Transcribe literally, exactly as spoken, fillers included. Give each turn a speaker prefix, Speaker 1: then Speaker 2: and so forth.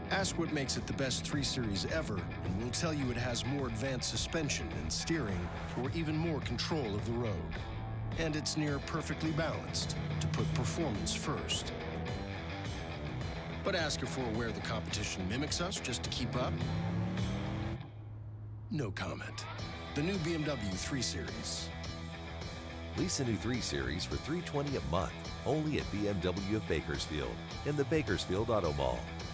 Speaker 1: Ask what makes it the best three series ever, and we'll tell you it has more advanced suspension and steering, or even more control of the road. And it's near perfectly balanced to put performance first. But ask if we're aware the competition mimics us just to keep up? No comment. The new B M W three series.
Speaker 2: Lease a new three series for three hundred twenty dollars a month, only at B M W of Bakersfield, in the Bakersfield Auto Mall.